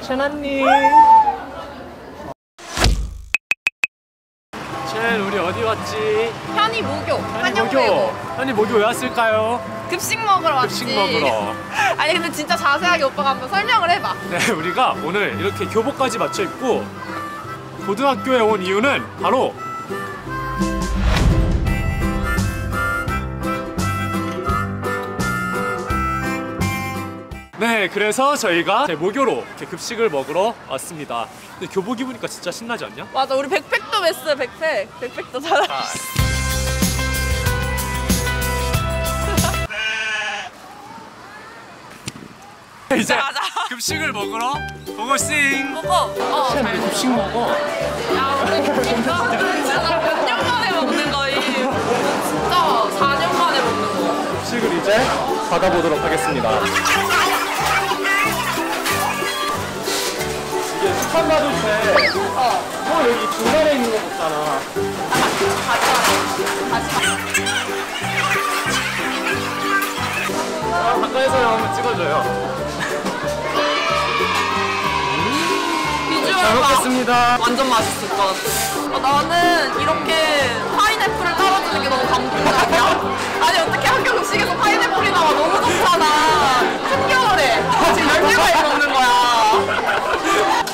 첸언니. 첸, 우리 어디 왔지? 현이모교. 현이모교 왜 왔을까요? 급식 먹으러 왔지. 급식 먹으러. 아니 근데 진짜 자세하게 오빠가 한번 설명을 해봐. 네, 우리가 오늘 이렇게 교복까지 맞춰 입고 고등학교에 온 이유는 바로 네, 그래서 저희가 모교로 이렇게 급식을 먹으러 왔습니다. 근데 교복 입으니까 진짜 신나지 않냐? 맞아, 우리 백팩도 맸어. 백팩도 잘. 이제 맞아. 급식을 먹으러 고고싱. 먹어. 쟤 급식 먹어. 야, 우리 진짜 몇 년 만에 먹는 거임. 진짜 4년 만에 먹는 거. 급식을 이제 받아보도록 하겠습니다. 이게 식판 받을 때 여기 중간에 있는 거 먹잖아. 가까이서 한번 찍어줘요. 잘 먹겠습니다. 완전 맛있을 것 같아. 나는 이렇게 파인애플을 따라주는 게 너무 감동적이야. 아니 어떻게 학교 급식에서 파인애플이 나와. 너무 좋잖아. 한겨울에 지금 10개까지 먹는 거야.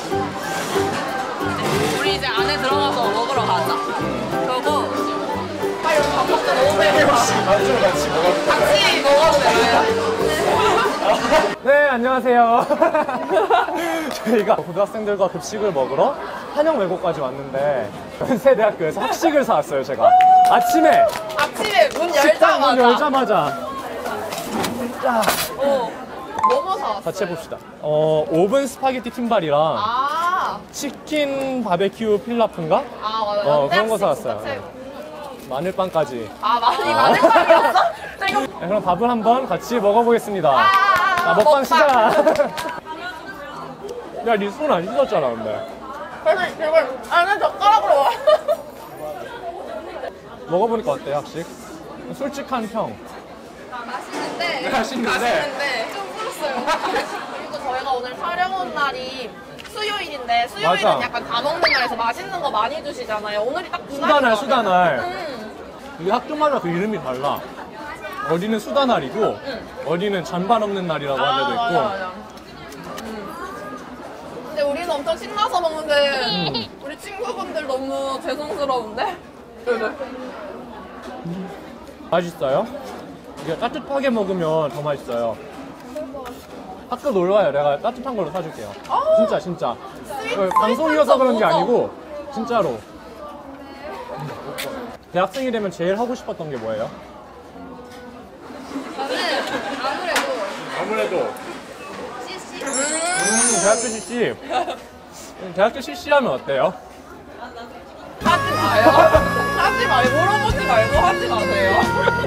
우리 이제 안에 들어가서 먹으러 가자. 그리고 빨리 여기 밥 먹자. 너무 배고파. 같이 먹어도 같이 먹어도 돼요? 네, 안녕하세요. 저희가 고등학생들과 급식을 먹으러 한영외고까지 왔는데 연세대학교에서 학식을 사왔어요. 제가 아침에 문 식당 문 열자마자. 열자마자 자, 뭐뭐 사왔어요? 같이 해봅시다. 오븐 스파게티 틴발이랑 치킨 바베큐 필라프인가? 맞아. 그런 거 사왔어요. 마늘빵까지. 마늘빵이었어? 네, 그럼 밥을 한번 같이 먹어보겠습니다. 먹방 시작. 야, 니 손 안 씻었잖아, 근데. 난 젓가락으로 와. 먹어보니까 어때요, 학식? 솔직한 평. 맛있는데 좀 불었어요. 그리고 저희가 오늘 촬영 온 날이 수요일인데 수요일은 맞아. 약간 다 먹는 날에서 맛있는 거 많이 주시잖아요. 오늘이 딱 수다날. 우리 학교마다 그 이름이 달라. 어디는 수다날이고 어디는 잔반 없는 날이라고 한 데도 있고. 맞아. 근데 우리는 엄청 신나서 먹는데 우리 친구분들 너무 죄송스러운데? 맛있어요? 이게 따뜻하게 먹으면 더 맛있어요. 학교 놀러 와요. 내가 따뜻한 걸로 사줄게요. 진짜. 방송이어서 그런 게 아니고 진짜로. 대학생이 되면 제일 하고 싶었던 게 뭐예요? 저는 아무래도 CC? 대학교 CC. 대학교 CC 하면 어때요? 하지 마요. 하지 말고 물어보지 말고 하지 마세요.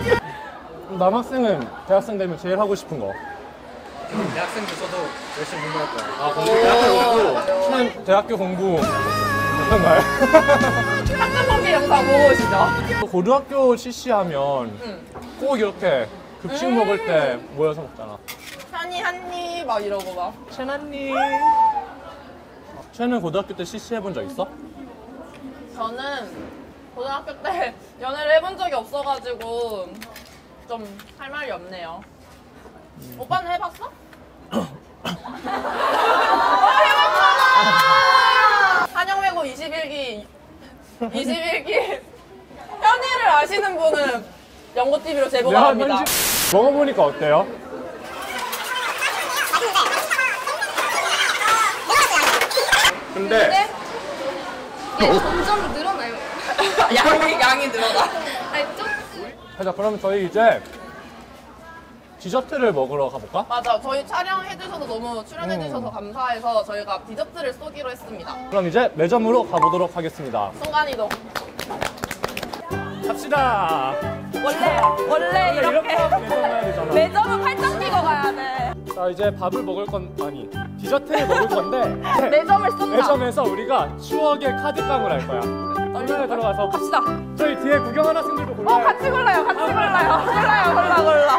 남학생은 대학생 되면 제일 하고 싶은 거. 대학생도 저도 열심히 공부할 거예요. 대학교 공부 어떤가요? 학교 소개 영상 보고 오시죠. 고등학교 CC 하면 꼭 이렇게 급식 먹을 때 모여서 먹잖아. 한이 한니 막 이러고 막. 첸언니. 첸은 고등학교 때 CC 해본 적 있어? 저는 고등학교 때 연애를 해본 적이 없어가지고 좀 할 말이 없네요. 오빠는 해봤어? 해봤잖아! 한영외고 21기 현이를 아시는 분은 연고TV로 제보 바랍니다. 먹어보니까 어때요? 근데 이게 점점 늘어나요. 양이 늘어나. 아니 좀 자, 그럼 저희 이제 디저트를 먹으러 가볼까? 맞아, 저희 촬영해주셔서 너무 출연해주셔서 감사해서 저희가 디저트를 쏘기로 했습니다. 그럼 이제 매점으로 가보도록 하겠습니다. 순간이동. 갑시다. 원래 이렇게 가야 되잖아. 매점은 팔짱 끼고 가야 돼. 자, 이제 밥을 먹을 아니 디저트를 먹을 건데 매점을 쏜다. 매점에서 우리가 추억의 카드깡을 할 거야. 얼마나 들어가서 갑시다. 저희 뒤에 구경하는 학생들도 골라요. 같이 골라요. 골라.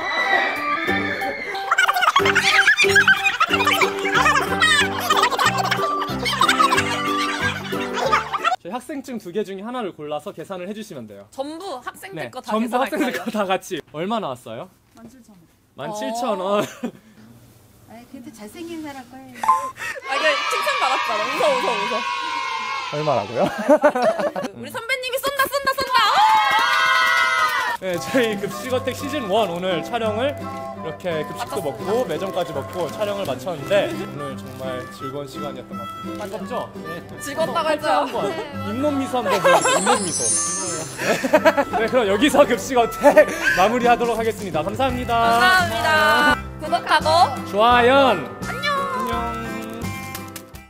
학생증 2개 중에 하나를 골라서 계산을 해주시면 돼요. 전부 학생들 네, 거다 전부 계산할까요? 학생들 거 다 같이. 얼마 나왔어요? 17,000원. 17,000원. 아이, 근데 잘생긴 사람 거예요. 아, 이게 칭찬 받았잖아. 웃어. 얼마라고요? 우리 선배님이 쏜다. 네, 저희 급식어택 시즌 1 오늘 촬영을 이렇게 급식도 먹고 매점까지 먹고 촬영을 마쳤는데 오늘 정말 즐거운 시간이었던 것 같습니다. 즐겁죠? 네. 즐겁다고 했죠. 한번 잇몸 미소 한번 보여주세요. 잇몸 미소. 네, 그럼 여기서 급식어택 마무리하도록 하겠습니다. 감사합니다. 감사합니다. 구독하고 좋아요.